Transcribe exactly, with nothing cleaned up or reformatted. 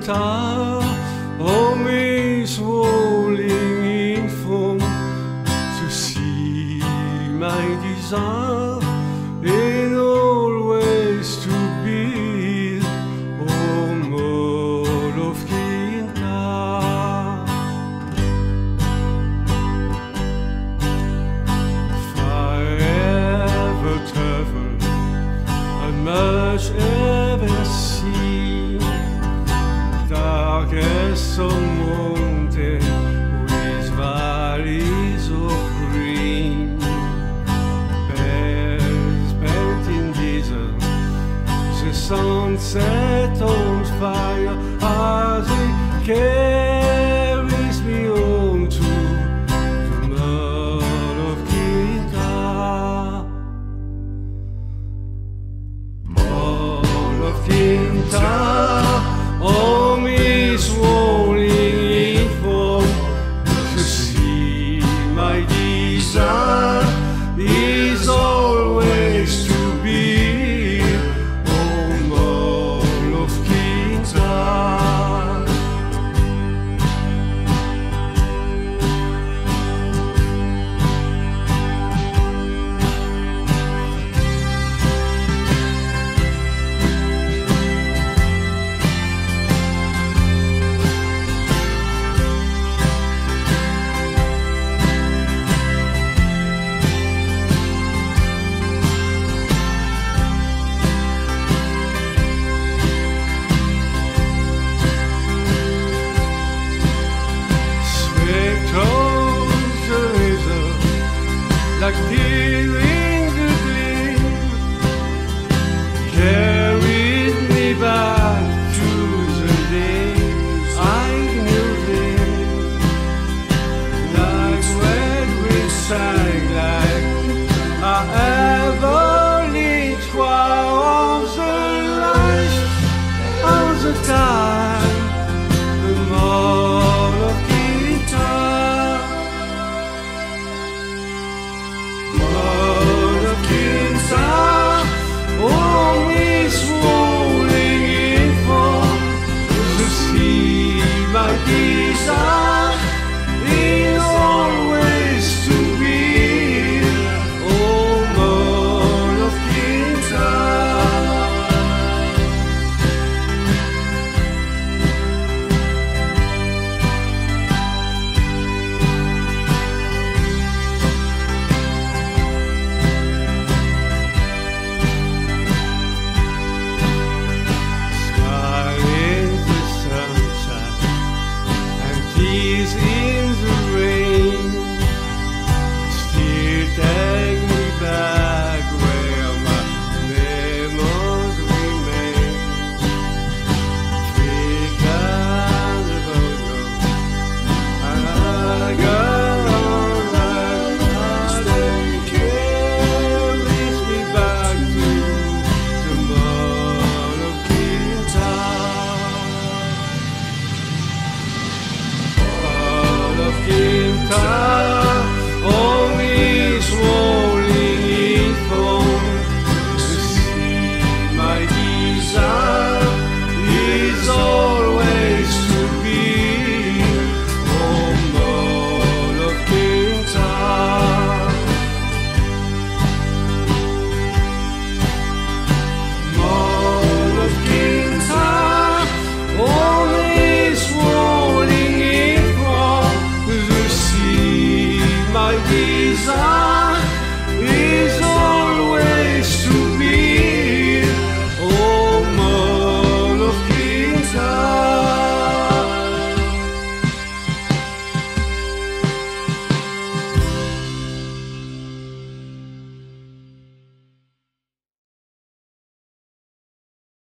Kinta, home is rolling in foam to see my desire and always to be home of Kinta. If I ever travel, I must ever see darkest of mountain with valleys of green, bells bent in diesel, the sunset on fire as it carries me home to the mud of Kinta. Mud of Kinta, home is rolling in foam to see my desire is always to be home of Kinta. Like deer in the gleam, carried me back to the days I knew them. Like when we sang, like I ever lived while of the life of the time, the mud of Kinta. Home is rolling in foam to see my desire is always to be home of Kinta. Tears in the rain still take me back where my memories remain. Think I'm about I got all that I carries me back to the mud of Kinta. Kinta, home is rolling in foam to see my desire is always to be home of Kinta. Mud of Kinta, home is rolling in foam to see my desire